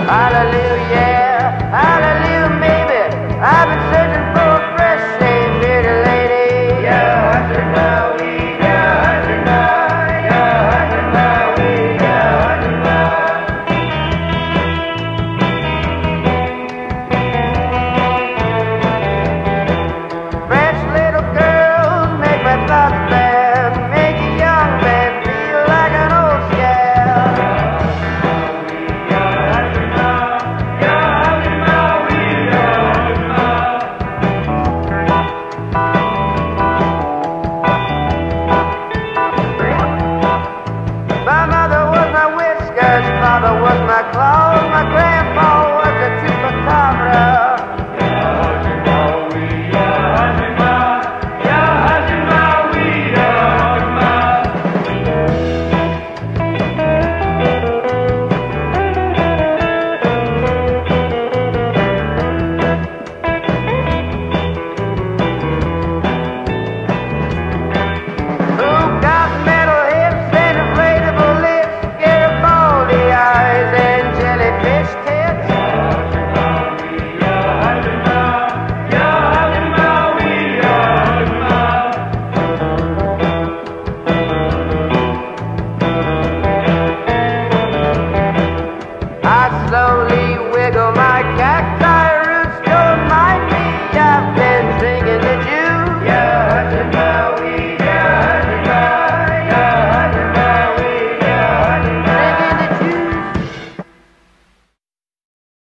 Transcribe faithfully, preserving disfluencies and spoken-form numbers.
Hallelujah, hallelujah, maybe. I've been searching for a fresh shade, pretty lady. Yeah, hundred mile weed, yeah, hundred mile, yeah, hundred mile weed, yeah, hundred mile. Fresh little girls make my thoughts bad, make a young man feel like an old scab. My mother was my whiskers, father was my claw.